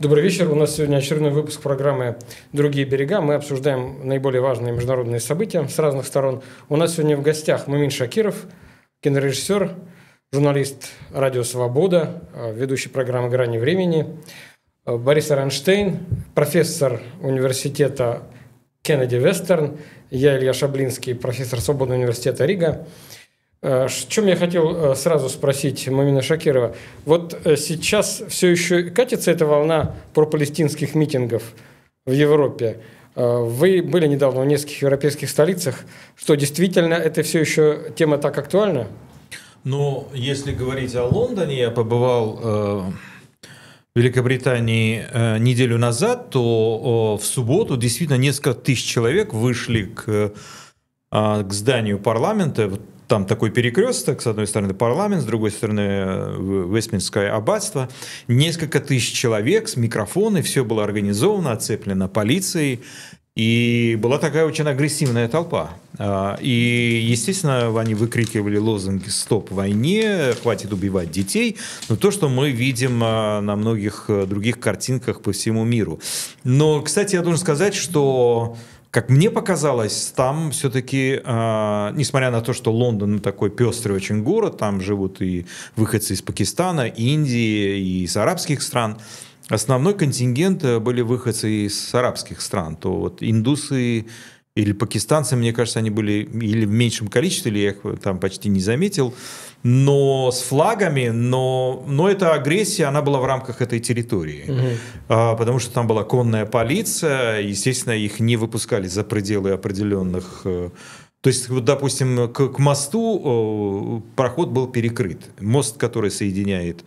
Добрый вечер. У нас сегодня очередной выпуск программы «Другие берега». Мы обсуждаем наиболее важные международные события с разных сторон. У нас сегодня в гостях Мумин Шакиров, кинорежиссер, журналист «Радио Свобода», ведущий программы «Грани времени», Борис Аронштейн, профессор университета Кеннеди Вестерн, я Илья Шаблинский, профессор Свободного университета Рига. О чем я хотел сразу спросить Мумина Шакирова. Вот сейчас все еще катится эта волна пропалестинских митингов в Европе. Вы были недавно в нескольких европейских столицах. Что, действительно, это все еще тема так актуальна? Ну, если говорить о Лондоне, я побывал в Великобритании неделю назад, то в субботу действительно несколько тысяч человек вышли к зданию парламента. Там такой перекресток, с одной стороны парламент, с другой стороны Вестминстерское аббатство. Несколько тысяч человек с микрофонами, все было организовано, оцеплено полицией. И была такая очень агрессивная толпа. И, естественно, они выкрикивали лозунги «Стоп войне», «Хватит убивать детей». Но то, что мы видим на многих других картинках по всему миру. Но, кстати, я должен сказать, что... Как мне показалось, там все-таки, несмотря на то, что Лондон такой пестрый очень город, там живут и выходцы из Пакистана, Индии и из арабских стран, основной контингент были выходцы из арабских стран. То вот индусы или пакистанцы, мне кажется, они были или в меньшем количестве, или я их там почти не заметил, но с флагами, но эта агрессия, она была в рамках этой территории, потому что там была конная полиция, естественно, их не выпускали за пределы определенных... То есть, вот, допустим, к мосту проход был перекрыт. Мост, который соединяет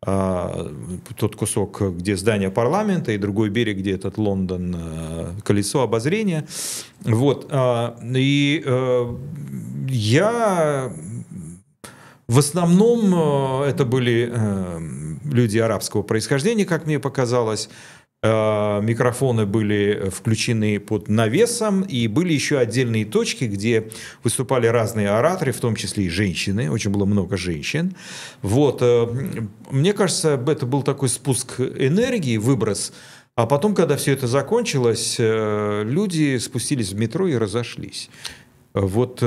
тот кусок, где здание парламента, и другой берег, где этот Лондон, колесо обозрения. Вот. И я... В основном это были люди арабского происхождения, как мне показалось. Микрофоны были включены под навесом, и были еще отдельные точки, где выступали разные ораторы, в том числе и женщины, очень было много женщин. Вот. Мне кажется, это был такой спуск энергии, выброс, а потом, когда все это закончилось, люди спустились в метро и разошлись. Вот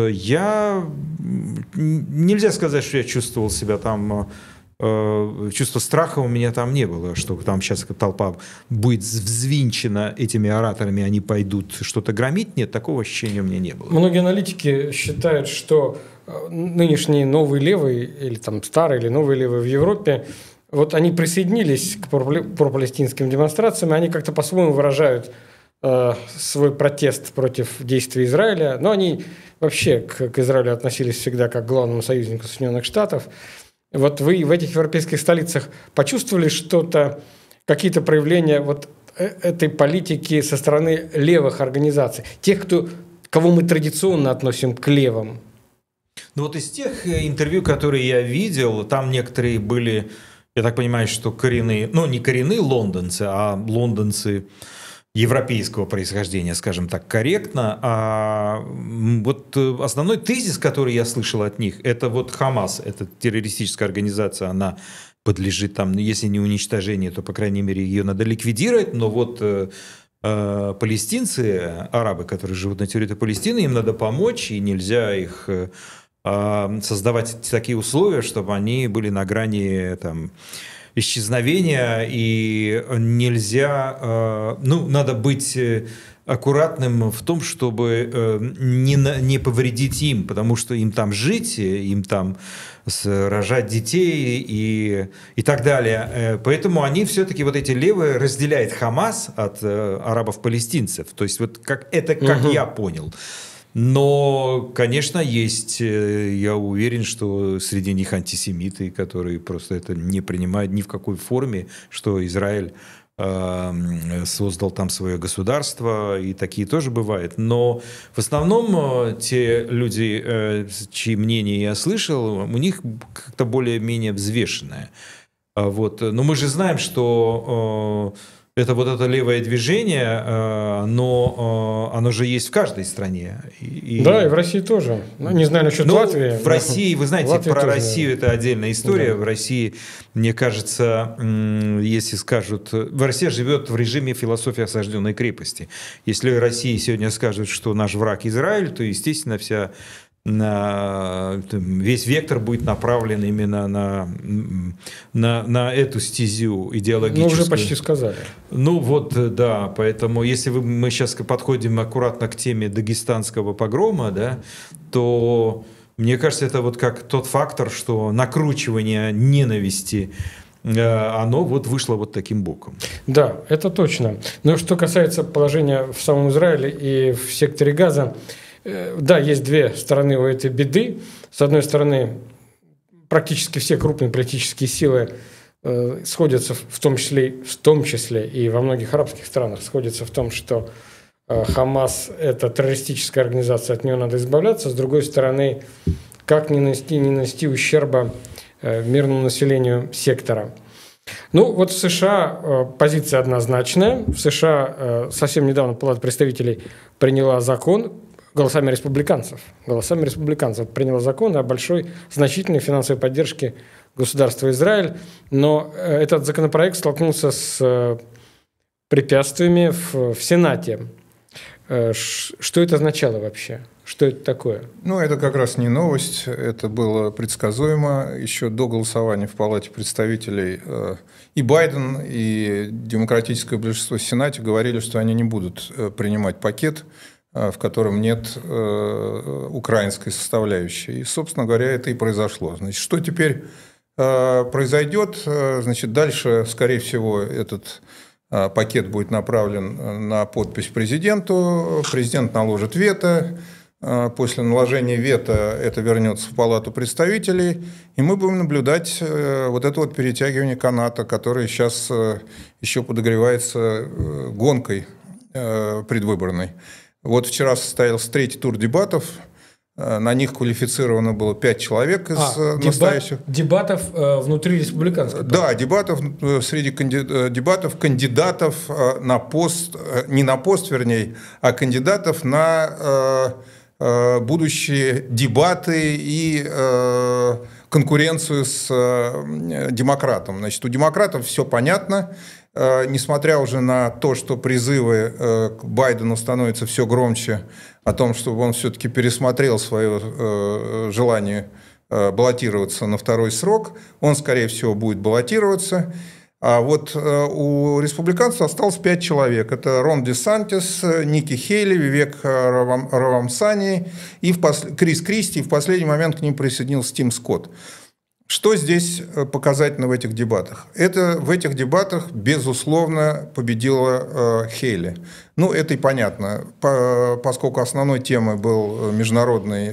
нельзя сказать, что я чувствовал себя там... Чувства страха у меня там не было, что там сейчас толпа будет взвинчена этими ораторами, они пойдут что-то громить. Нет, такого ощущения у меня не было. Многие аналитики считают, что нынешний новый левый, или там старый или новый левый в Европе, вот они присоединились к пропалестинским демонстрациям, и они как-то по-своему выражают свой протест против действий Израиля. Но они вообще к Израилю относились всегда как к главному союзнику Соединенных Штатов. Вот вы в этих европейских столицах почувствовали что-то, какие-то проявления вот этой политики со стороны левых организаций, тех, кого мы традиционно относим к левым? Ну вот из тех интервью, которые я видел, там некоторые были, я так понимаю, что коренные, ну не коренные лондонцы, а лондонцы европейского происхождения, скажем так, корректно. А вот основной тезис, который я слышал от них, это вот Хамас, это террористическая организация, она подлежит там, если не уничтожению, то, по крайней мере, ее надо ликвидировать, но вот палестинцы, арабы, которые живут на территории Палестины, им надо помочь, и нельзя их создавать такие условия, чтобы они были на грани там исчезновения, и нельзя, надо быть аккуратным в том, чтобы не повредить им, потому что им там жить, им там рожать детей и так далее. Поэтому они все-таки, вот эти левые, разделяют Хамас от арабов-палестинцев. То есть вот как я понял. Но, конечно, есть, я уверен, что среди них антисемиты, которые просто это не принимают ни в какой форме, что Израиль создал там свое государство, и такие тоже бывают. Но в основном те люди, чьи мнения я слышал, у них как-то более-менее взвешенное. Вот. Но мы же знаем, что Это вот это левое движение, но оно же есть в каждой стране. Да, и в России тоже. Ну, не знаю насчет Латвии. В России, вы знаете, Латвии про тоже, Россию это отдельная история. Да. В России, мне кажется, если скажут... В России живет в режиме философии осажденной крепости. Если Россия сегодня скажет, что наш враг Израиль, то, естественно, весь вектор будет направлен именно на эту стезю идеологическую. Ну, уже почти сказали. Ну вот, да, поэтому если мы сейчас подходим аккуратно к теме дагестанского погрома, да, то мне кажется, это вот как тот фактор, что накручивание ненависти, оно вот вышло вот таким боком. Да, это точно. Но что касается положения в самом Израиле и в секторе Газа, да, есть две стороны у этой беды. С одной стороны, практически все крупные политические силы сходятся, в том числе и во многих арабских странах, сходятся в том, что Хамас – это террористическая организация, от нее надо избавляться. С другой стороны, как не нанести ущерба мирному населению сектора. Ну, вот в США позиция однозначная. В США совсем недавно Палата представителей приняла закон, голосами республиканцев приняла закон о большой, значительной финансовой поддержке государства Израиль. Но этот законопроект столкнулся с препятствиями в Сенате. Что это означало вообще? Что это такое? Ну, это как раз не новость, это было предсказуемо. Еще до голосования в Палате представителей и Байден, и демократическое большинство в Сенате говорили, что они не будут принимать пакет, в котором нет украинской составляющей. И, собственно говоря, это и произошло. Значит, что теперь произойдет? Значит, дальше, скорее всего, этот пакет будет направлен на подпись президенту. Президент наложит вето. После наложения вето это вернется в Палату представителей, и мы будем наблюдать вот это вот перетягивание каната, которое сейчас еще подогревается гонкой предвыборной. Вот вчера состоялся третий тур дебатов. На них квалифицировано было 5 человек из настоящих. Дебатов внутри республиканской партии? Да, среди кандидатов на пост, не на пост, вернее, а кандидатов на будущие дебаты и конкуренцию с демократом. Значит, у демократов все понятно. Несмотря уже на то, что призывы к Байдену становятся все громче о том, чтобы он все-таки пересмотрел свое желание баллотироваться на второй срок, он, скорее всего, будет баллотироваться. А вот у республиканцев осталось 5 человек. Это Рон Десантис, Ники Хейли, Вивек Равамсани и Крис Кристи. И в последний момент к ним присоединился Тим Скотт. Что здесь показательно в этих дебатах? В этих дебатах, безусловно, победила Хейли. Ну, это и понятно, поскольку основной темой был международные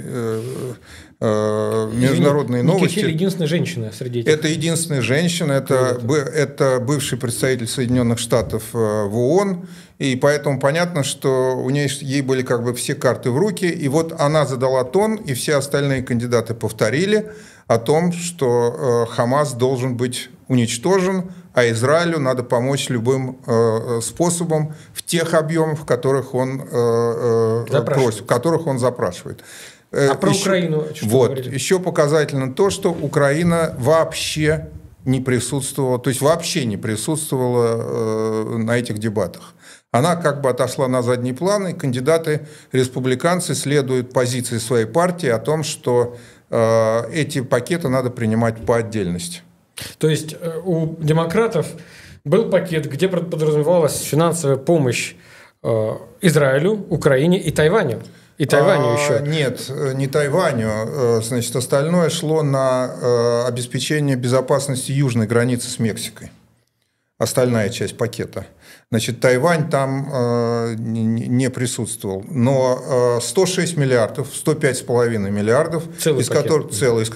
новости. Хейли единственная женщина среди этих. Это единственная женщина, это бывший представитель Соединенных Штатов в ООН, и поэтому понятно, что ей были как бы все карты в руки, и вот она задала тон, и все остальные кандидаты повторили о том, что Хамас должен быть уничтожен, а Израилю надо помочь любым способом в тех объемах, в которых он просит, в которых он запрашивает. А про Украину что говорили? Еще показательно то, что Украина вообще не присутствовала, то есть вообще не присутствовала на этих дебатах. Она как бы отошла на задний план, и кандидаты-республиканцы следуют позиции своей партии о том, что эти пакеты надо принимать по отдельности. То есть у демократов был пакет, где подразумевалась финансовая помощь Израилю, Украине и Тайваню. И Тайваню еще. Нет, не Тайваню. Значит, остальное шло на обеспечение безопасности южной границы с Мексикой. Остальная часть пакета. Значит, Тайвань там не присутствовал. Но 106 миллиардов, 105,5 миллиардов, из которых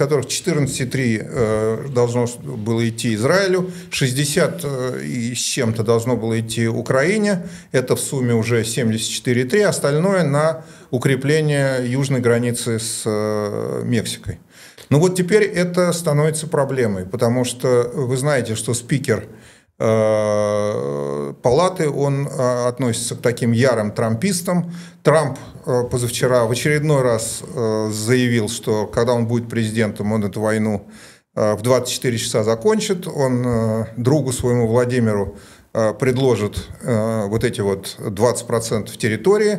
14,3 должно было идти Израилю, 60 и с чем-то должно было идти Украине, это в сумме уже 74,3, остальное на укрепление южной границы с Мексикой. Ну вот теперь это становится проблемой, потому что вы знаете, что спикер палаты, он относится к таким ярым трампистам. Трамп позавчера в очередной раз заявил, что когда он будет президентом, он эту войну в 24 часа закончит. Он другу своему Владимиру предложит вот эти вот 20% территории,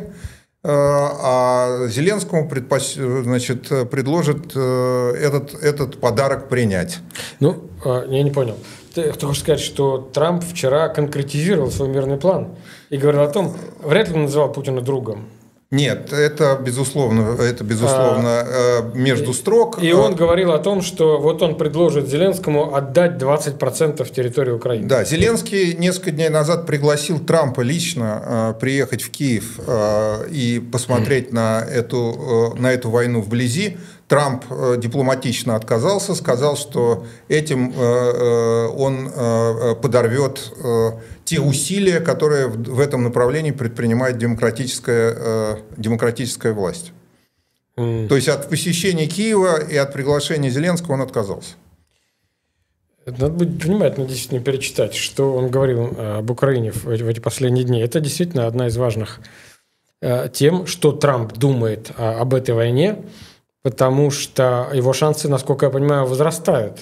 а Зеленскому предложит этот подарок принять. Ну, я не понял. Ты хочешь сказать, что Трамп вчера конкретизировал свой мирный план и говорил о том, вряд ли он называл Путина другом. Нет, это безусловно между строк. И он говорил о том, что вот он предложит Зеленскому отдать 20% территории Украины. Да, Зеленский несколько дней назад пригласил Трампа лично приехать в Киев и посмотреть на эту войну вблизи. Трамп дипломатично отказался, сказал, что этим он подорвет те усилия, которые в этом направлении предпринимает демократическая власть. То есть от посещения Киева и от приглашения Зеленского он отказался. Надо быть внимательно действительно перечитать, что он говорил об Украине в эти последние дни. Это действительно одна из важных тем, что Трамп думает об этой войне, потому что его шансы, насколько я понимаю, возрастают.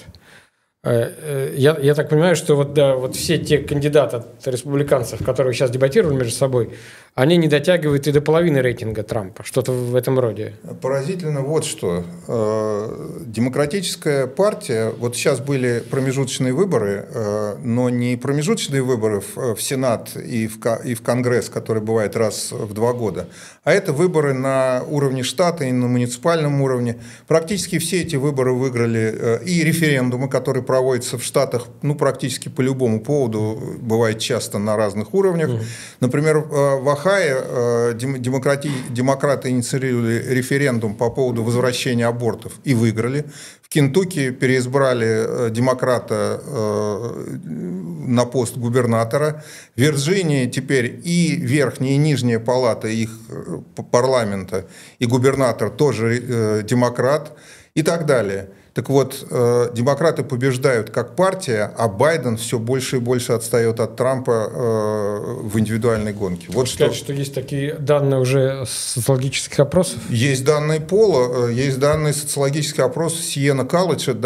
Я так понимаю, что вот все те кандидаты от республиканцев, которые сейчас дебатировали между собой, они не дотягивают и до половины рейтинга Трампа, что-то в этом роде. Поразительно вот что. Демократическая партия, вот сейчас были промежуточные выборы, но не промежуточные выборы в Сенат и в Конгресс, который бывает раз в 2 года, а это выборы на уровне штата и на муниципальном уровне. Практически все эти выборы выиграли и референдумы, которые проводятся в Штатах, ну, практически по любому поводу, бывает часто на разных уровнях. Например, в Ohio демократы инициировали референдум по поводу возвращения абортов и выиграли. В Кентукки переизбрали демократа на пост губернатора. В Вирджинии теперь и верхняя, и нижняя палата их парламента, и губернатор тоже демократ, и так далее. Так вот, демократы побеждают как партия, а Байден все больше и больше отстает от Трампа в индивидуальной гонке. Вот сказать, что есть такие данные уже социологических опросов? Есть данные Пола, есть данные социологических опросов Сиена Колледж. Это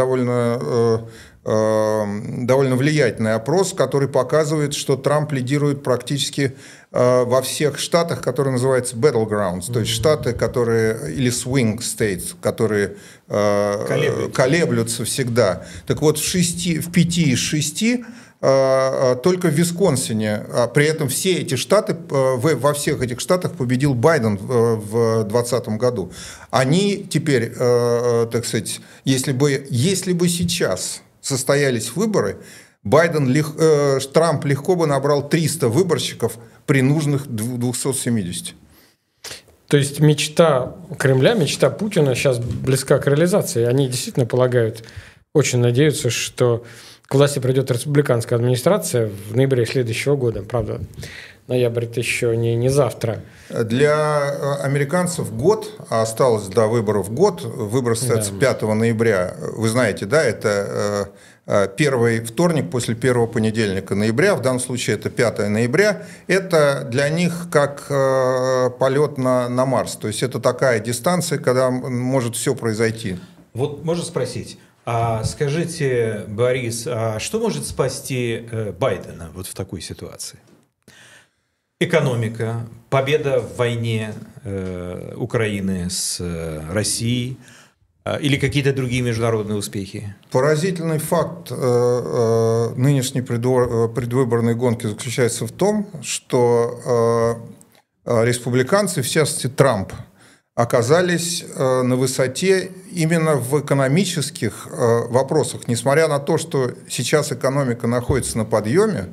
довольно влиятельный опрос, который показывает, что Трамп лидирует практически во всех штатах, которые называются battlegrounds, то есть штаты, которые, или swing states, которые колеблются всегда. Так вот, в 5 из 6 только в Висконсине, при этом все эти штаты, во всех этих штатах победил Байден в 2020 году. Они теперь, так сказать, если бы сейчас состоялись выборы, Трамп легко бы набрал 300 выборщиков при нужных 270. То есть мечта Кремля, мечта Путина сейчас близка к реализации. Они действительно полагают, очень надеются, что к власти придет республиканская администрация в ноябре следующего года. Правда, ноябрь это еще не завтра. Для американцев год, а осталось до выборов год, выборы состоятся 5 ноября. Вы знаете, да, это первый вторник после первого понедельника ноября, в данном случае это 5 ноября, это для них как полет на Марс. То есть это такая дистанция, когда может все произойти. Вот можно спросить, скажите, Борис, что может спасти Байдена вот в такой ситуации? Экономика, победа в войне Украины с Россией или какие-то другие международные успехи? Поразительный факт нынешней предвыборной гонки заключается в том, что республиканцы, в частности Трамп, оказались на высоте именно в экономических вопросах. Несмотря на то, что сейчас экономика находится на подъеме,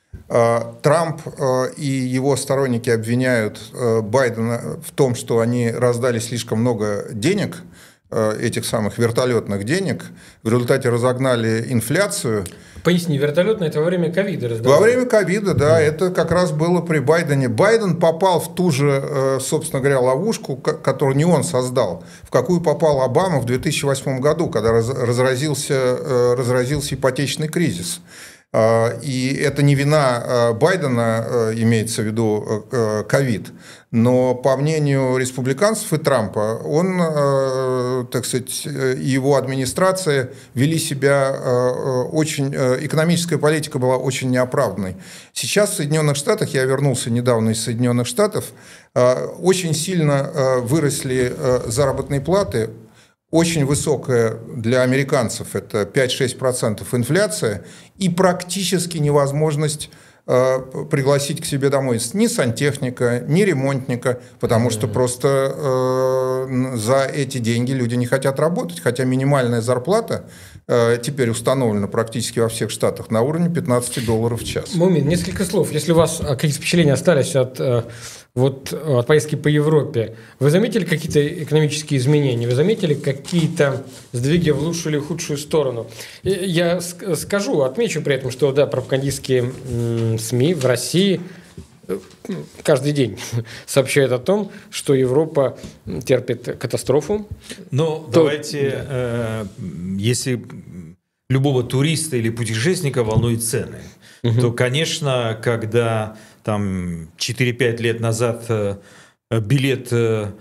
Трамп и его сторонники обвиняют Байдена в том, что они раздали слишком много денег, этих самых вертолетных денег, в результате разогнали инфляцию. Поясни, вертолетное это во время ковида раздавали? Во время ковида, да, это как раз было при Байдене. Байден попал в ту же, собственно говоря, ловушку, которую не он создал, в какую попал Обама в 2008 году, когда разразился ипотечный кризис. И это не вина Байдена, имеется в виду ковид, но по мнению республиканцев и Трампа, он, так сказать, и его администрация вели себя очень... Экономическая политика была очень неоправданной. Сейчас в Соединенных Штатах, я вернулся недавно из Соединенных Штатов, очень сильно выросли заработные платы. Очень высокая для американцев, это 5-6% инфляция, и практически невозможность пригласить к себе домой ни сантехника, ни ремонтника, потому что просто за эти деньги люди не хотят работать, хотя минимальная зарплата теперь установлена практически во всех штатах на уровне $15 в час. Мумин, несколько слов. Если у вас какие-то впечатления остались от поездки по Европе, вы заметили какие-то экономические изменения? Вы заметили какие-то сдвиги в лучшую или худшую сторону? Я отмечу при этом, что да, пропагандистские СМИ в России каждый день сообщают о том, что Европа терпит катастрофу. Но давайте, если любого туриста или путешественника волнуют цены, то, конечно, когда там 4-5 лет назад билет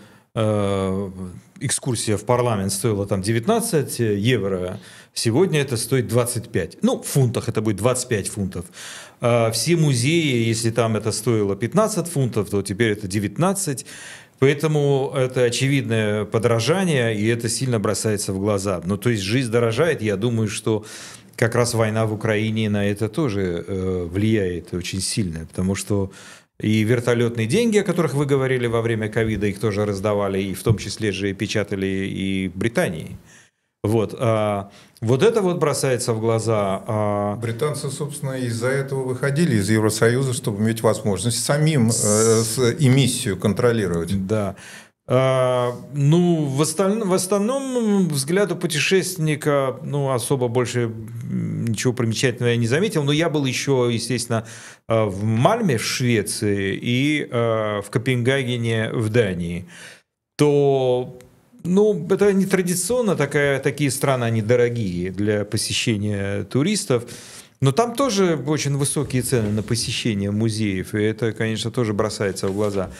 экскурсия в парламент стоила там 19 евро, сегодня это стоит 25. Ну, в фунтах это будет 25 фунтов. Все музеи, если там это стоило 15 фунтов, то теперь это 19. Поэтому это очевидное подорожание, и это сильно бросается в глаза. Ну, то есть жизнь дорожает. Я думаю, что как раз война в Украине на это тоже влияет очень сильно, потому что и вертолетные деньги, о которых вы говорили во время ковида, их тоже раздавали, и в том числе же печатали и в Британии. Вот это вот бросается в глаза. Британцы, собственно, из-за этого выходили из Евросоюза, чтобы иметь возможность самим эмиссию контролировать. Да. Ну, в остальном взгляду путешественника, ну, особо больше ничего примечательного я не заметил, но я был еще, естественно, в Мальме в Швеции и в Копенгагене в Дании. То, ну, это не традиционно, такие страны, они дорогие для посещения туристов. Но там тоже очень высокие цены на посещение музеев, и это, конечно, тоже бросается в глаза.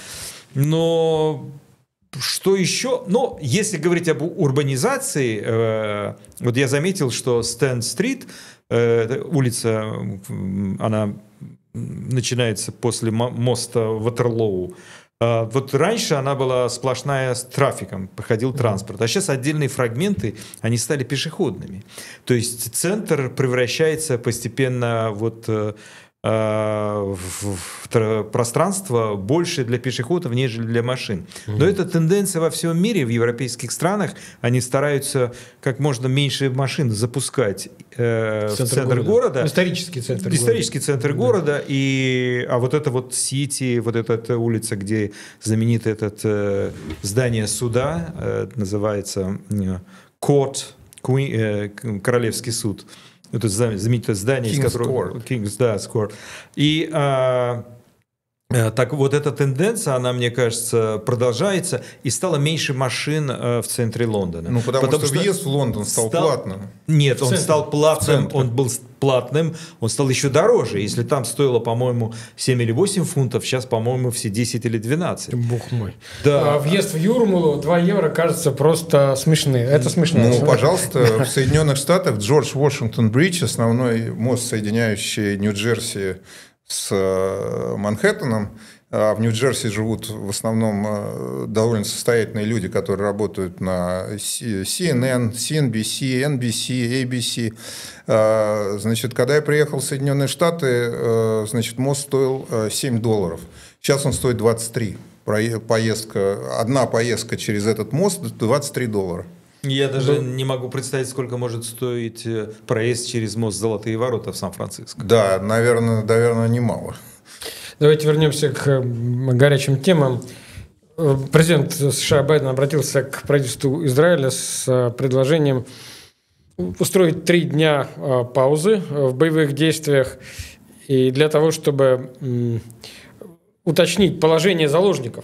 Но что еще? Но если говорить об урбанизации, вот я заметил, что Стенд-стрит, улица, она начинается после моста Ватерлоу. Вот раньше она была сплошная с трафиком, проходил транспорт, а сейчас отдельные фрагменты, они стали пешеходными. То есть центр превращается постепенно вот в пространство больше для пешеходов, нежели для машин. Но это тенденция во всем мире, в европейских странах. Они стараются как можно меньше машин запускать в центр города. Исторический центр города. А вот это вот Сити, вот эта улица, где знаменито это здание суда, называется Court, Королевский суд. Это знаменитое здание, из которого... King's Court. И так вот эта тенденция, она, мне кажется, продолжается, и стало меньше машин в центре Лондона. Ну, потому что въезд в Лондон стал платным. Нет, он стал платным, он был платным, он стал еще дороже. Если там стоило, по-моему, 7 или 8 фунтов, сейчас, по-моему, все 10 или 12. Бог мой. Да. Въезд в Юрмалу 2 евро кажется просто смешным. Это смешно. Ну, пожалуйста, в Соединенных Штатах Джордж Вашингтон-Бридж, основной мост, соединяющий Нью-Джерси с Манхэттеном. В Нью-Джерси живут в основном довольно состоятельные люди, которые работают на CNN, CNBC, NBC, ABC. Значит, когда я приехал в Соединенные Штаты, значит, мост стоил $7. Сейчас он стоит 23. Одна поездка через этот мост $23. Я даже не могу представить, сколько может стоить проезд через мост Золотые ворота в Сан-Франциско. Да, наверное, немало. Давайте вернемся к горячим темам. Президент США Байден обратился к правительству Израиля с предложением устроить 3 дня паузы в боевых действиях и для того, чтобы уточнить положение заложников,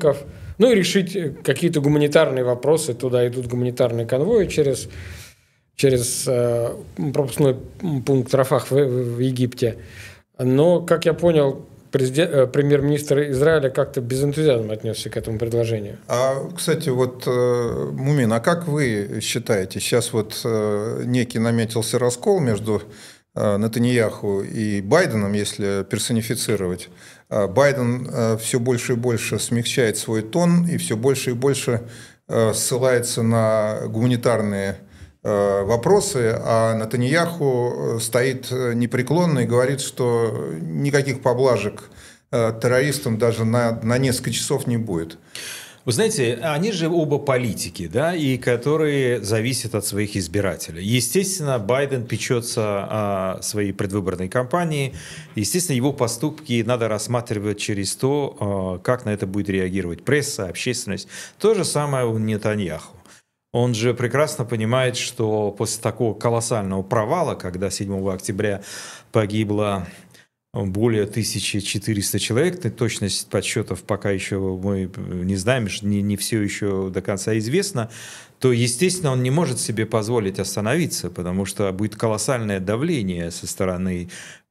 ну и решить какие-то гуманитарные вопросы. Туда идут гуманитарные конвои через через пропускной пункт Рафах в Египте. Но, как я понял, премьер-министр Израиля как-то без энтузиазма отнесся к этому предложению. Кстати, вот, Мумин, а как вы считаете, сейчас вот некий наметился раскол между Нетаньяху и Байденом, если персонифицировать. Байден все больше и больше смягчает свой тон и все больше и больше ссылается на гуманитарные вопросы, а Нетаньяху стоит непреклонно и говорит, что никаких поблажек террористам даже на несколько часов не будет. Вы знаете, они же оба политики, да, и которые зависят от своих избирателей. Естественно, Байден печется о своей предвыборной кампании. Естественно, его поступки надо рассматривать через то, как на это будет реагировать пресса, общественность. То же самое у Нетаньяху. Он же прекрасно понимает, что после такого колоссального провала, когда 7 октября погибло более 1400 человек, точность подсчетов пока еще мы не знаем, не все еще до конца известно, то, естественно, он не может себе позволить остановиться, потому что будет колоссальное давление со стороны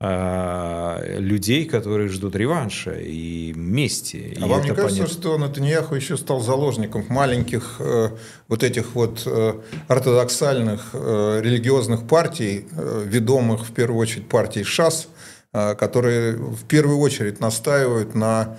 людей, которые ждут реванша и мести. А вам не кажется, что Нетаньяху еще стал заложником маленьких вот этих вот ортодоксальных религиозных партий, ведомых в первую очередь партией ШАС, которые в первую очередь настаивают на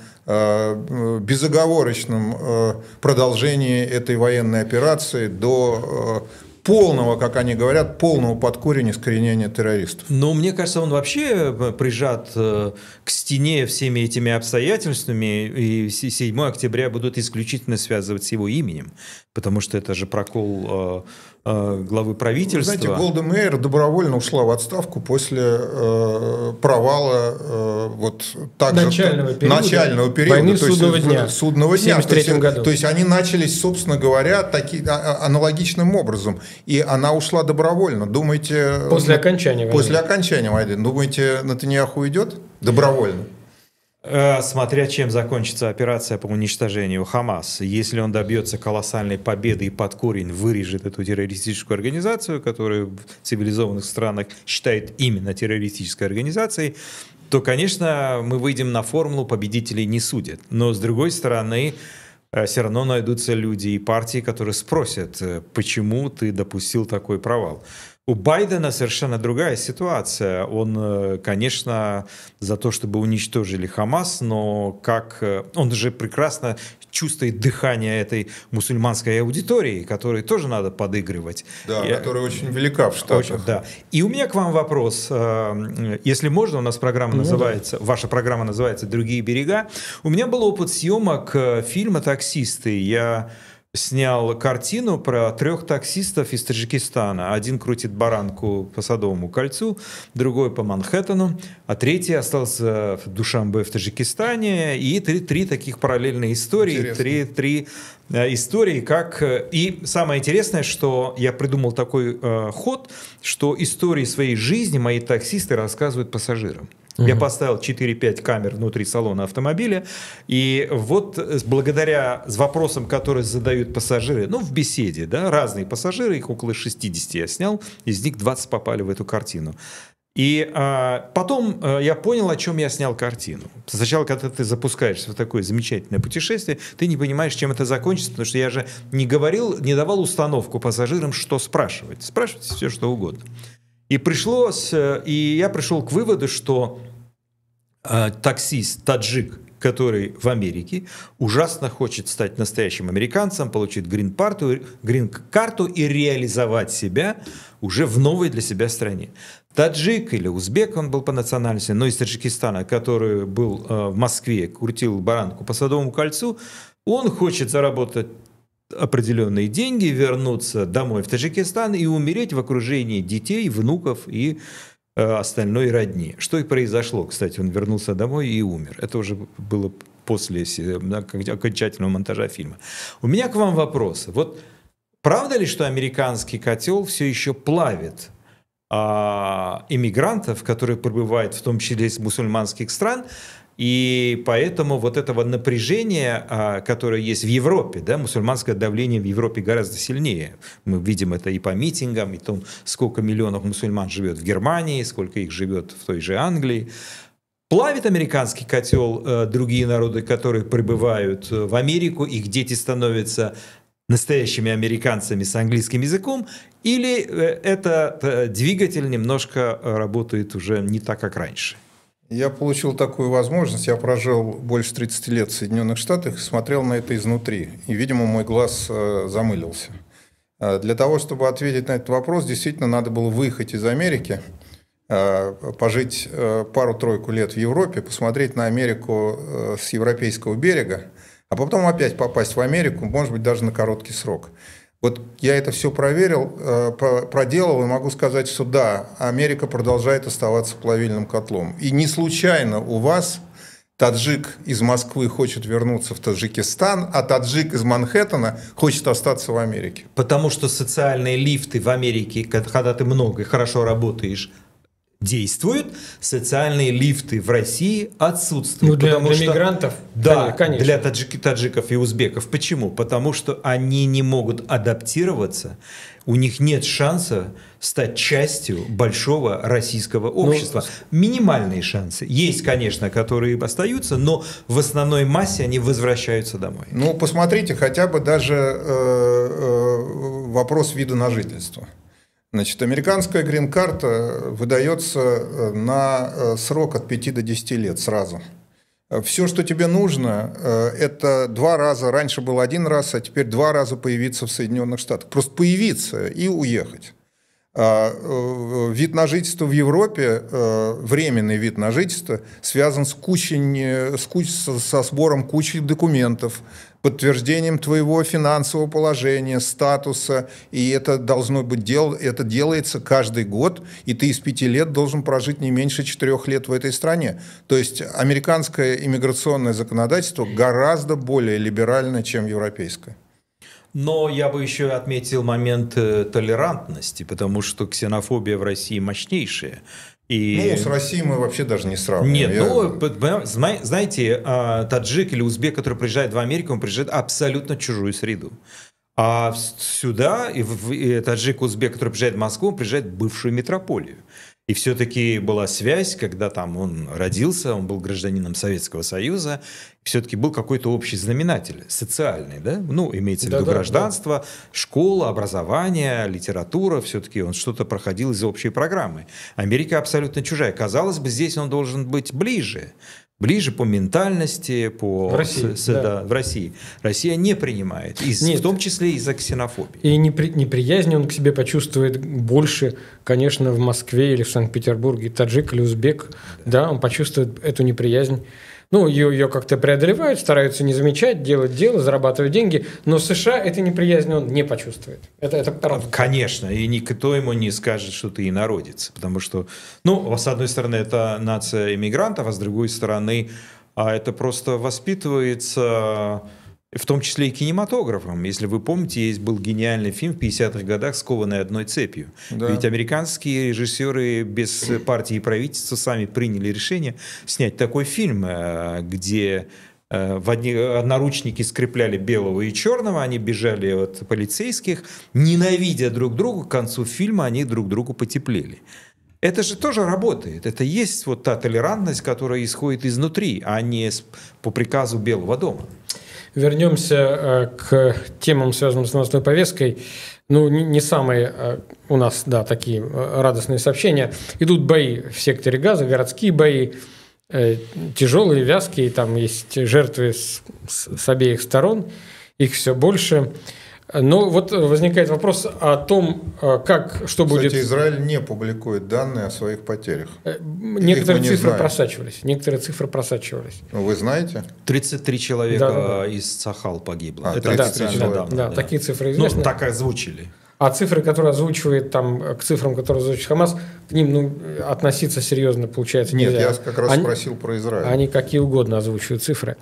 безоговорочном продолжении этой военной операции до полного, как они говорят, полного подкорения, искоренения террористов? Но мне кажется, он вообще прижат к стене всеми этими обстоятельствами, и 7 октября будут исключительно связывать с его именем, потому что это же прокол главы правительства. Знаете, Голда Меир добровольно ушла в отставку после провала начального периода войны судного дня в 1973 году. То есть они начались, собственно говоря, аналогичным образом. И она ушла добровольно. Думаете, после окончания войны. После окончания войны. Думаете, Нетаньяху уйдет добровольно? Смотря чем закончится операция по уничтожению Хамас. Если он добьется колоссальной победы и под корень вырежет эту террористическую организацию, которую в цивилизованных странах считают именно террористической организацией, то, конечно, мы выйдем на формулу «победителей не судят». Но, с другой стороны, все равно найдутся люди и партии, которые спросят, почему ты допустил такой провал. У Байдена совершенно другая ситуация. Он, конечно, за то, чтобы уничтожили Хамас, но как он же прекрасно чувствует дыхание этой мусульманской аудитории, которой тоже надо подыгрывать. Да, которая очень велика в Штатах. Да. И у меня к вам вопрос. Если можно, у нас программа называется, ваша программа называется «Другие берега». У меня был опыт съемок фильма «Таксисты». Я снял картину про 3 таксистов из Таджикистана. Один крутит баранку по Садовому кольцу, другой по Манхэттену, а третий остался в Душанбе в Таджикистане. И три таких параллельные истории. Три истории, как... И самое интересное, что я придумал такой ход, что истории своей жизни мои таксисты рассказывают пассажирам. Я поставил 4-5 камер внутри салона автомобиля, и вот благодаря вопросам, которые задают пассажиры, в беседе, да, разные пассажиры, их около 60 я снял, из них 20 попали в эту картину. И потом я понял, о чем я снял картину. Сначала, когда ты запускаешься в такое замечательное путешествие, ты не понимаешь, чем это закончится, потому что я же не давал установку пассажирам, что спрашивать. Спрашивайте все, что угодно. И я пришел к выводу, что таксист, таджик, который в Америке, ужасно хочет стать настоящим американцем, получить грин-карту и реализовать себя уже в новой для себя стране. Таджик или узбек, он был по национальности, но из Таджикистана, который был в Москве, крутил баранку по Садовому кольцу, он хочет заработать определенные деньги, вернуться домой в Таджикистан и умереть в окружении детей, внуков и остальной родни. Что и произошло, кстати, он вернулся домой и умер. Это уже было после окончательного монтажа фильма. У меня к вам вопрос. Вот правда ли, что американский котел все еще плавит иммигрантов, которые прибывают в том числе из мусульманских стран, И поэтому вот этого напряжения, которое есть в Европе, да, мусульманское давление в Европе гораздо сильнее. Мы видим это и по митингам, и том, сколько миллионов мусульман живет в Германии, сколько их живет в той же Англии. Плавит американский котел другие народы, которые прибывают в Америку, их дети становятся настоящими американцами с английским языком, или этот двигатель немножко работает уже не так, как раньше? Я получил такую возможность. Я прожил больше 30 лет в Соединенных Штатах и смотрел на это изнутри. И, видимо, мой глаз замылился. Для того, чтобы ответить на этот вопрос, действительно надо было выехать из Америки, пожить пару-тройку лет в Европе, посмотреть на Америку с европейского берега, а потом опять попасть в Америку, может быть, даже на короткий срок. Вот я это все проверил, проделал, и могу сказать, что да, Америка продолжает оставаться плавильным котлом. И не случайно у вас таджик из Москвы хочет вернуться в Таджикистан, а таджик из Манхэттена хочет остаться в Америке. Потому что социальные лифты в Америке, когда ты много и хорошо работаешь, действуют, социальные лифты в России отсутствуют. Для мигрантов, да, конечно. Для таджиков и узбеков. Почему? Потому что они не могут адаптироваться, у них нет шанса стать частью большого российского общества. Минимальные шансы. Есть, конечно, которые остаются, но в основной массе они возвращаются домой. Посмотрите, хотя бы даже вопрос вида на жительство. Значит, американская грин-карта выдается на срок от 5 до 10 лет сразу. Все, что тебе нужно, это 2 раза, раньше был 1 раз, а теперь 2 раза появиться в Соединенных Штатах. Просто появиться и уехать. Вид на жительство в Европе, временный вид на жительство, связан со сбором кучи документов, подтверждением твоего финансового положения, статуса, и это должно быть это делается каждый год, и ты из 5 лет должен прожить не меньше 4 лет в этой стране. То есть американское иммиграционное законодательство гораздо более либеральное, чем европейское. Но я бы еще отметил момент толерантности, потому что ксенофобия в России мощнейшая. И... с Россией мы вообще даже не сравниваем. Нет, знаете, таджик или узбек, который приезжает в Америку, он приезжает в абсолютно чужую среду. А сюда и таджик, узбек, который приезжает в Москву, он приезжает в бывшую метрополию. И все-таки была связь, когда там он родился, он был гражданином Советского Союза, все-таки был какой-то общий знаменатель, социальный, да? Имеется в виду гражданство, школа, образование, литература, все-таки он что-то проходил из общей программы. Америка абсолютно чужая. Казалось бы, здесь он должен быть ближе по ментальности, в России. Россия не принимает, в том числе из-за ксенофобии. И неприязнь он к себе почувствует больше, конечно, в Москве или в Санкт-Петербурге. Таджик или узбек, да, он почувствует эту неприязнь. Ее как-то преодолевают, стараются не замечать, делать дело, зарабатывать деньги, но в США этой неприязни он не почувствует. Это правда. Конечно, и никто ему не скажет, что ты инородец, потому что, с одной стороны, это нация иммигрантов, а с другой стороны, это просто воспитывается, в том числе и кинематографом. Если вы помните, был гениальный фильм в 50-х годах «Скованный одной цепью». Да. Ведь американские режиссеры без партии и правительства сами приняли решение снять такой фильм, где одноручники скрепляли белого и черного, они бежали от полицейских, ненавидя друг друга, к концу фильма они друг другу потеплели. Это же тоже работает. Это есть та толерантность, которая исходит изнутри, а не по приказу Белого дома. Вернемся к темам, связанным с новостной повесткой. Не самые у нас, такие радостные сообщения. Идут бои в секторе Газа, городские бои, тяжелые, вязкие. Там есть жертвы с обеих сторон, их все больше. Но возникает вопрос о том, что будет... Кстати, Израиль не публикует данные о своих потерях. Некоторые цифры просачивались. Вы знаете? 33 человека из Цахал погибло. Такие цифры известны. Так озвучили. А цифры, которые озвучивает к цифрам, которые озвучивает Хамас, к ним относиться серьезно получается нельзя. Нет, я как раз спросил про Израиль. Они какие угодно озвучивают цифры.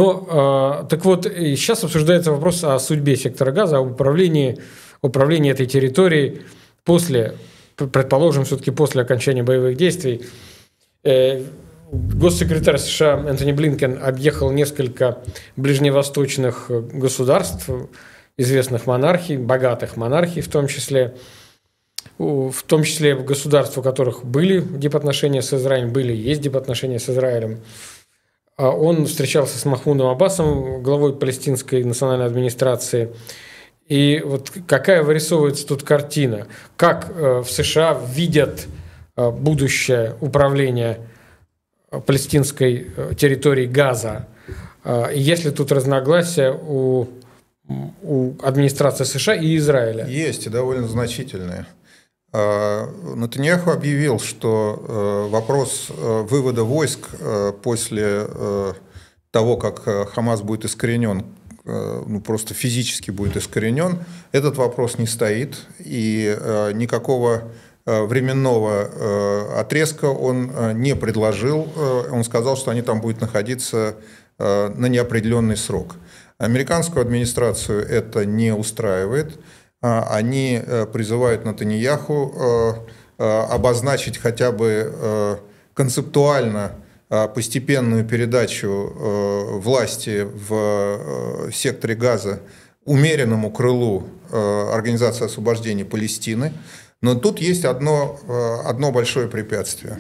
Но сейчас обсуждается вопрос о судьбе сектора Газа, о управлении этой территорией предположим, все-таки после окончания боевых действий. Госсекретарь США Энтони Блинкен объехал несколько ближневосточных государств, известных монархий, богатых монархий в том числе государств, у которых были дипотношения с Израилем, есть дипотношения с Израилем. Он встречался с Махмудом Аббасом, главой палестинской национальной администрации. И вот какая вырисовывается тут картина? Как в США видят будущее управление палестинской территорией Газа? И есть ли тут разногласия у администрации США и Израиля? Есть, и довольно значительные. Нетаньяху объявил, что вопрос вывода войск после того, как Хамас будет искоренен, просто физически будет искоренен, этот вопрос не стоит, и никакого временного отрезка он не предложил. Он сказал, что они там будут находиться на неопределенный срок. Американскую администрацию это не устраивает. Они призывают Нетаньяху обозначить хотя бы концептуально постепенную передачу власти в секторе Газа умеренному крылу Организации освобождения Палестины. Но тут есть одно большое препятствие.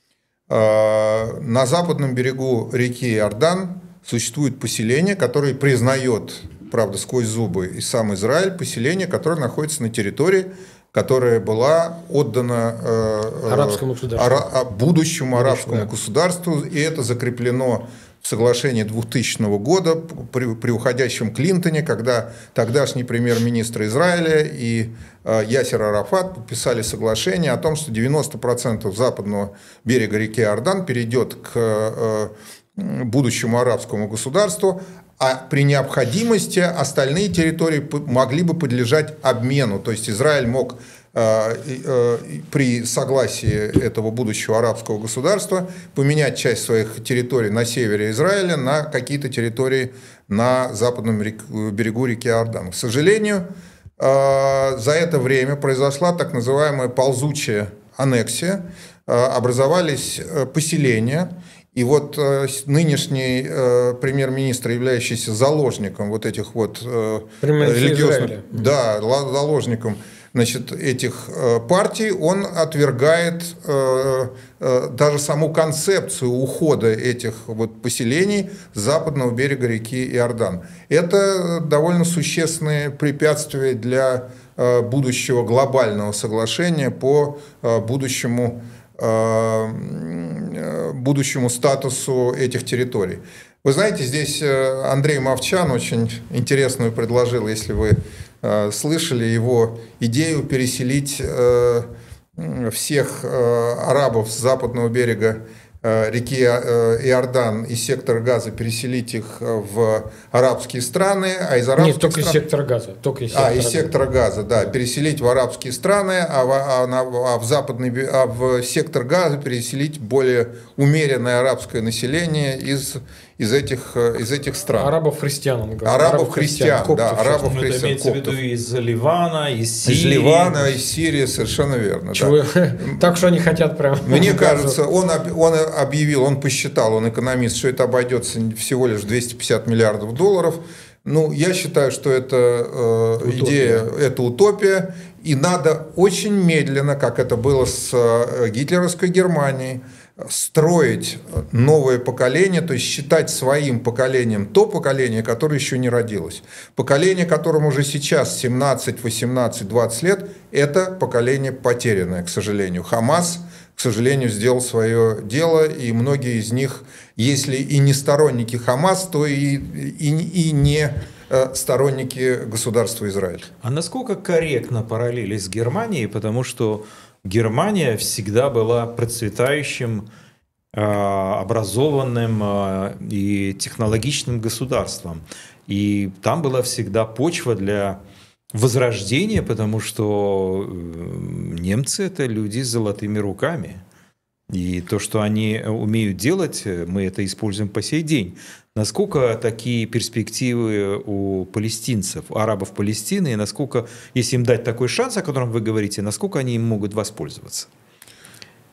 На западном берегу реки Иордан существует поселение, которое признает, правда, сквозь зубы и сам Израиль, поселение, которое находится на территории, которая была отдана будущему арабскому государству, и это закреплено в соглашении 2000 года при уходящем Клинтоне, когда тогдашний премьер-министр Израиля и Ясер Арафат подписали соглашение о том, что 90% западного берега реки Иордан перейдет к будущему арабскому государству, а при необходимости остальные территории могли бы подлежать обмену. То есть Израиль мог при согласии этого будущего арабского государства поменять часть своих территорий на севере Израиля на какие-то территории на западном берегу реки Иордан. К сожалению, за это время произошла так называемая ползучая аннексия, образовались поселения. И вот нынешний премьер-министр, являющийся заложником вот этих вот религиозных, заложником, значит, этих партий, он отвергает даже саму концепцию ухода этих вот поселений с западного берега реки Иордан. Это довольно существенные препятствия для будущего глобального соглашения по будущему статусу этих территорий. Вы знаете, здесь Андрей Мовчан очень интересную предложил, если вы слышали его идею переселить всех арабов с западного берега реки Иордан из сектора Газа, переселить их в арабские страны, а из арабских Нет, только стран... из сектора Газа. из сектора Газа, да, переселить в арабские страны, в сектор Газа переселить более умеренное арабское население из этих стран. Арабов-христиан, он говорит. Арабов-христиан, да, арабов-христиан. Это имеется в виду из Ливана, из Сирии. Из Ливана, из Сирии, совершенно верно. Да. Так что они хотят прям... Мне кажется, он объявил, он посчитал, он экономист, что это обойдется всего лишь 250 миллиардов долларов. Ну, я считаю, что это идея, это утопия, и надо очень медленно, как это было с гитлеровской Германией, строить новое поколение, то есть считать своим поколением то поколение, которое еще не родилось. Поколение, которому уже сейчас 17, 18, 20 лет, это поколение потерянное, к сожалению. Хамас, к сожалению, сделал свое дело, и многие из них, если и не сторонники Хамас, то и не сторонники государства Израиль. А насколько корректно параллели с Германией, потому что Германия всегда была процветающим, образованным и технологичным государством. И там была всегда почва для возрождения, потому что немцы – это люди с золотыми руками. И то, что они умеют делать, мы это используем по сей день. Насколько такие перспективы у палестинцев, у арабов Палестины, и насколько, если им дать такой шанс, о котором вы говорите, насколько они им могут воспользоваться?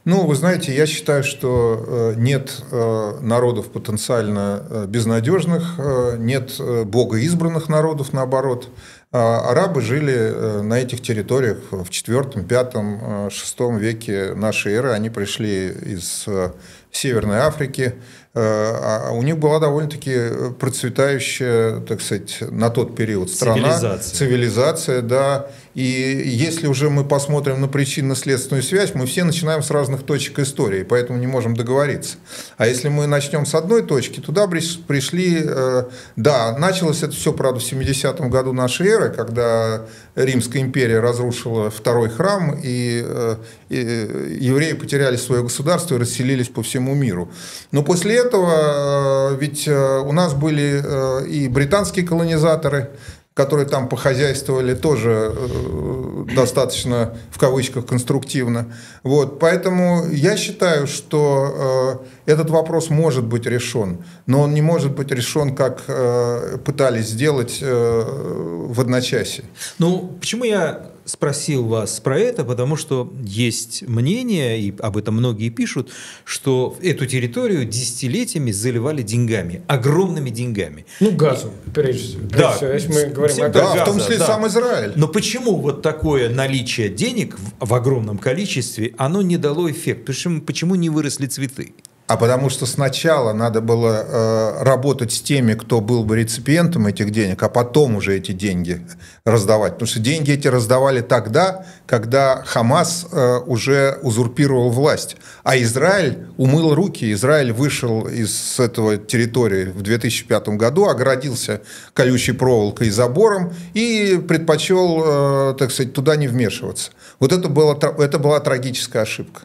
Ну, вы знаете, я считаю, что нет народов потенциально безнадежных, нет богоизбранных народов, наоборот. Арабы жили на этих территориях в IV, V, VI веке нашей эры. Они пришли из Северной Африки. А у них была довольно-таки процветающая, так сказать, на тот период страна. Цивилизация, да. И если уже мы посмотрим на причинно-следственную связь, мы все начинаем с разных точек истории, поэтому не можем договориться. А если мы начнем с одной точки, туда пришли... Да, началось это все, правда, в 70-м году нашей эры, когда Римская империя разрушила второй храм, и евреи потеряли свое государство и расселились по всему миру. Но после этого ведь у нас были и британские колонизаторы, которые там похозяйствовали тоже достаточно, в кавычках, конструктивно. Вот. Поэтому я считаю, что этот вопрос может быть решен, но он не может быть решен, как пытались сделать в одночасье. Ну, почему я спросил вас про это? Потому что есть мнение, и об этом многие пишут, что эту территорию десятилетиями заливали деньгами, огромными деньгами. Ну, газом, прежде всего, если мы говорим о газе. Да, в том числе сам Израиль. Но почему вот такое наличие денег в огромном количестве, оно не дало эффект? Почему не выросли цветы? А потому что сначала надо было работать с теми, кто был бы реципиентом этих денег, а потом уже эти деньги раздавать. Потому что деньги эти раздавали тогда, когда Хамас уже узурпировал власть. А Израиль умыл руки. Израиль вышел из этого территории в 2005 году, огородился колючей проволокой и забором и предпочел, так сказать, туда не вмешиваться. Вот это была трагическая ошибка.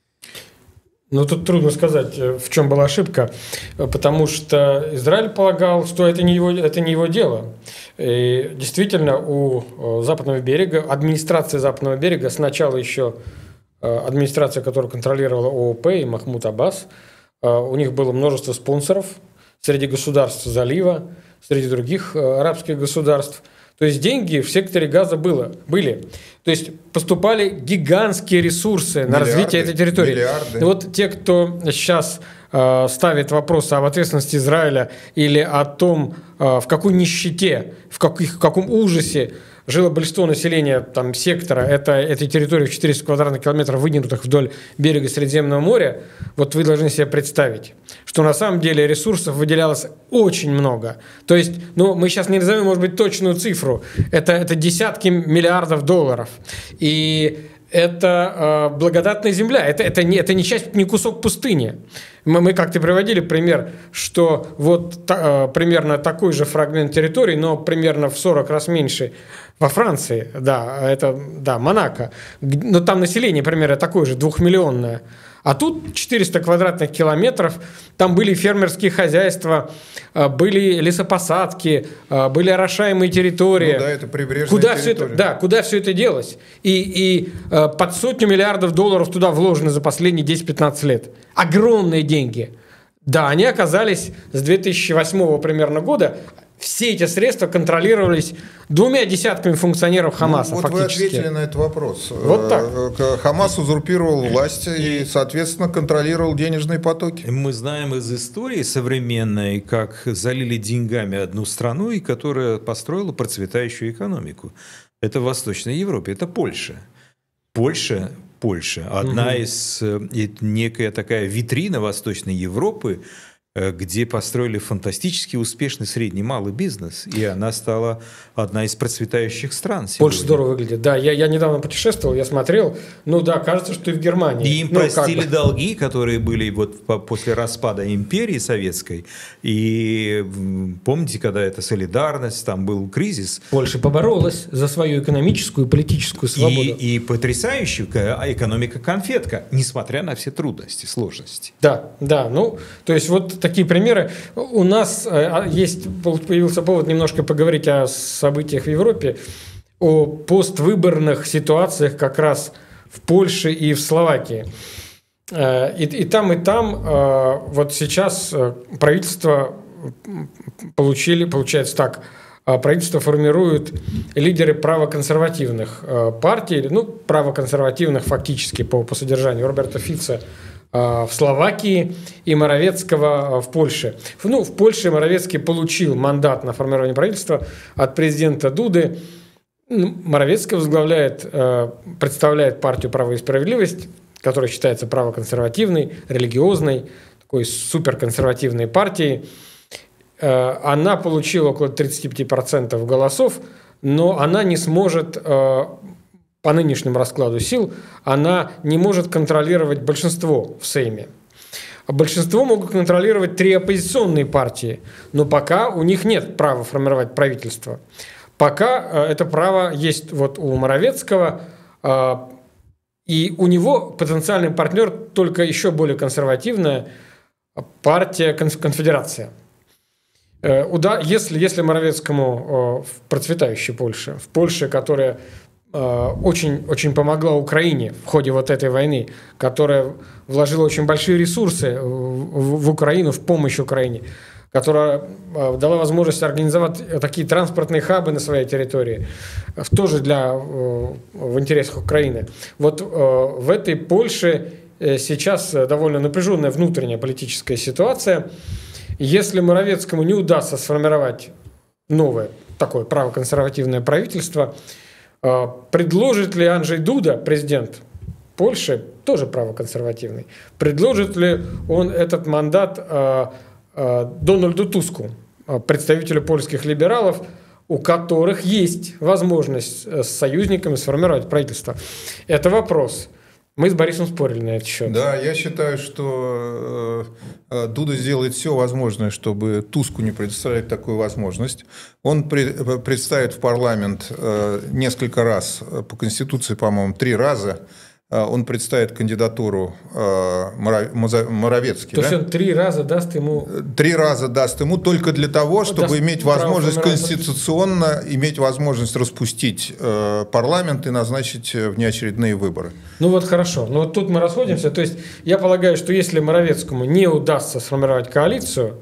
Ну, тут трудно сказать, в чем была ошибка, потому что Израиль полагал, что это не его дело. И действительно, у Западного берега, администрация Западного берега, сначала еще администрация, которая контролировала ООП и Махмуд Аббас, у них было множество спонсоров среди государств залива, среди других арабских государств. То есть деньги в секторе газа были. То есть поступали гигантские ресурсы на развитие этой территории. Миллиарды. И вот те, кто сейчас ставит вопросы об ответственности Израиля или о том, в какой нищете, в каком ужасе жило большинство населения там, сектора этой территории в 400 квадратных километров, выдвинутых вдоль берега Средиземного моря, вот вы должны себе представить, что на самом деле ресурсов выделялось очень много. То есть, мы сейчас не назовем, может быть, точную цифру, это десятки миллиардов долларов. И это благодатная земля, это не кусок пустыни. Мы как-то приводили пример, что вот примерно такой же фрагмент территории, но примерно в 40 раз меньше во Франции, Монако. Но там население примерно такое же, 2-миллионное. А тут 400 квадратных километров, там были фермерские хозяйства, были лесопосадки, были орошаемые территории. Ну да, это прибрежная территория. Куда все это делось? И под $100 миллиардов туда вложено за последние 10-15 лет. Огромные деньги. Да, они оказались с 2008 примерно года. Все эти средства контролировались 2 десятками функционеров Хамаса, вот фактически. Вы ответили на этот вопрос. Вот так. Хамас узурпировал власть и, соответственно, контролировал денежные потоки. Мы знаем из истории современной, как залили деньгами одну страну, и которая построила процветающую экономику. Это в Восточной Европе, это Польша. Польша одна из, некая такая витрина Восточной Европы, где построили фантастически успешный средний малый бизнес, и она стала одна из процветающих стран сегодня. Польша здорово выглядит. Да, я недавно путешествовал, я смотрел. Кажется, что и в Германии. И им простили долги, которые были вот после распада империи советской. И помните, когда это солидарность, там был кризис. Польша поборолась за свою экономическую и политическую свободу. И потрясающая экономика-конфетка, несмотря на все трудности, сложности. Да. То есть вот такие примеры. У нас появился повод немножко поговорить о событиях в Европе, о поствыборных ситуациях как раз в Польше и в Словакии. И там вот сейчас правительство получается так, правительство формируют лидеры правоконсервативных партий, ну, правоконсервативных фактически по содержанию, Роберта Фица в Словакии и Моровецкого в Польше. Ну, в Польше Моровецкий получил мандат на формирование правительства от президента Дуды. Моровецкий представляет партию «Право и справедливость», которая считается правоконсервативной, религиозной, такой суперконсервативной партией. Она получила около 35% голосов, но она не сможет, по нынешнему раскладу сил, она не может контролировать большинство в Сейме. Большинство могут контролировать 3 оппозиционные партии, но пока у них нет права формировать правительство. Пока это право есть вот у Моровецкого, и у него потенциальный партнер только еще более консервативная партия «Конфедерация». Если Моровецкому в процветающей Польше, в Польше, которая очень, очень помогла Украине в ходе вот этой войны, которая вложила очень большие ресурсы в Украину, в помощь Украине, которая дала возможность организовать такие транспортные хабы на своей территории, тоже в интересах Украины. Вот в этой Польше сейчас довольно напряженная внутренняя политическая ситуация. Если Моровецкому не удастся сформировать новое такое правоконсервативное правительство, предложит ли Анджей Дуда, президент Польши, тоже правоконсервативный, предложит ли он этот мандат Дональду Туску, представителю польских либералов, у которых есть возможность с союзниками сформировать правительство? Это вопрос. Мы с Борисом спорили на этот счет. Да, я считаю, что Дуда сделает все возможное, чтобы Туску не предоставить такую возможность. Он представит в парламент несколько раз, по Конституции, по-моему, 3 раза. Он представит кандидатуру Моровецкий. То есть он 3 раза даст ему... 3 раза даст ему только для того, чтобы иметь возможность конституционно, иметь возможность распустить парламент и назначить внеочередные выборы. Ну вот хорошо. Но вот тут мы расходимся. То есть я полагаю, что если Моровецкому не удастся сформировать коалицию,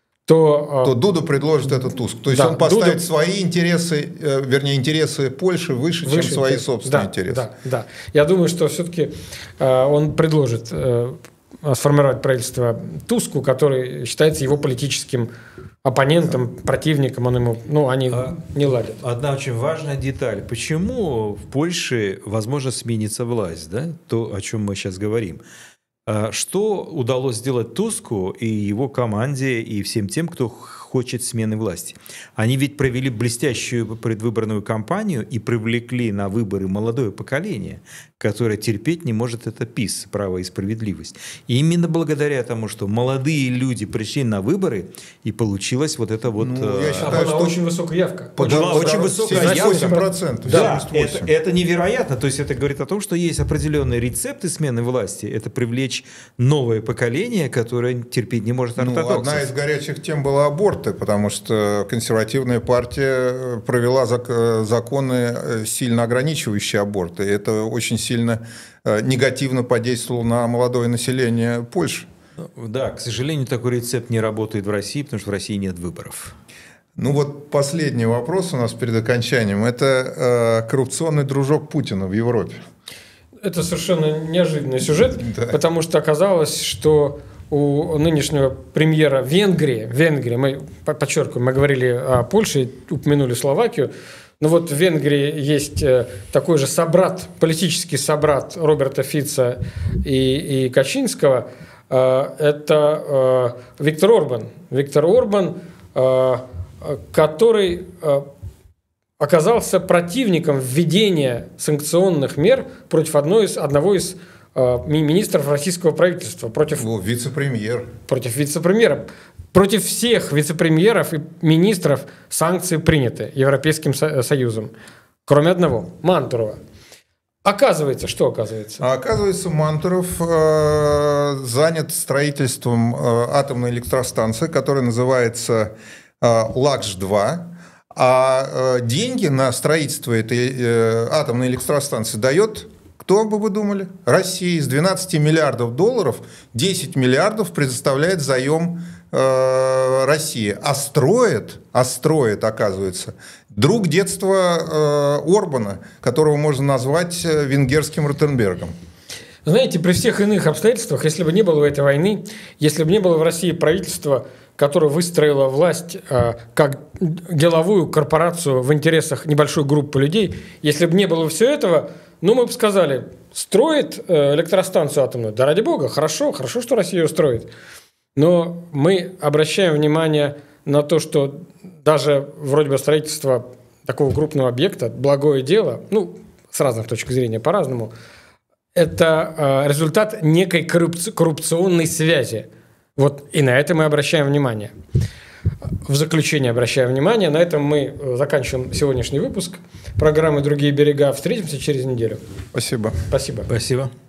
то Дуда предложит это Туск. То есть он поставит свои интересы, вернее, интересы Польши выше, чем свои собственные интересы. Да. Я думаю, что все-таки он предложит сформировать правительство Туску, который считается его политическим оппонентом, противником. Они не ладят. Одна очень важная деталь. Почему в Польше возможно сменится власть? Да? То, о чем мы сейчас говорим. Что удалось сделать Туску и его команде, и всем тем, кто хочет смены власти? Они ведь провели блестящую предвыборную кампанию и привлекли на выборы молодое поколение, которое терпеть не может это ПиС, право и справедливость. И именно благодаря тому, что молодые люди пришли на выборы, и получилась вот эта вот... я считаю, что очень высокая явка. Была очень высокая явка. 78%. Да, это невероятно. То есть это говорит о том, что есть определенные рецепты смены власти. Это привлечь новое поколение, которое терпеть не может ортодоксов. Одна из горячих тем была аборты, потому что консервативная партия провела законы, сильно ограничивающие аборты. Это очень сильно негативно подействовало на молодое население Польши. Да, к сожалению, такой рецепт не работает в России, потому что в России нет выборов. Ну вот последний вопрос у нас перед окончанием. Это коррупционный дружок Путина в Европе. Это совершенно неожиданный сюжет, потому что оказалось, что у нынешнего премьера Венгрии, мы подчеркиваем, мы говорили о Польше, упомянули Словакию, но вот в Венгрии есть такой же политический собрат Роберта Фица и Качинского, это Виктор Орбан, который оказался противником введения санкционных мер против одного из министров российского правительства. Против вице-премьера. Против всех вице-премьеров и министров санкции приняты Европейским Союзом, кроме одного, Мантурова. Что оказывается? Оказывается, Мантуров занят строительством атомной электростанции, которая называется Лакш-2. А деньги на строительство этой атомной электростанции дает, кто бы вы думали? Россия. Из 12 миллиардов долларов 10 миллиардов предоставляет заем России, а строит, оказывается, друг детства Орбана, которого можно назвать венгерским Ротенбергом. Знаете, при всех иных обстоятельствах, если бы не было этой войны, если бы не было в России правительства, которое выстроило власть как деловую корпорацию в интересах небольшой группы людей, если бы не было всего этого, мы бы сказали, строит электростанцию атомную. Да ради бога, хорошо, что Россия ее строит. Но мы обращаем внимание на то, что даже вроде бы строительство такого крупного объекта, благое дело, с разных точек зрения по-разному, это результат некой коррупционной связи. И на это мы обращаем внимание. В заключение обращаем внимание. На этом мы заканчиваем сегодняшний выпуск программы «Другие берега». Встретимся через неделю. Спасибо. Спасибо. Спасибо.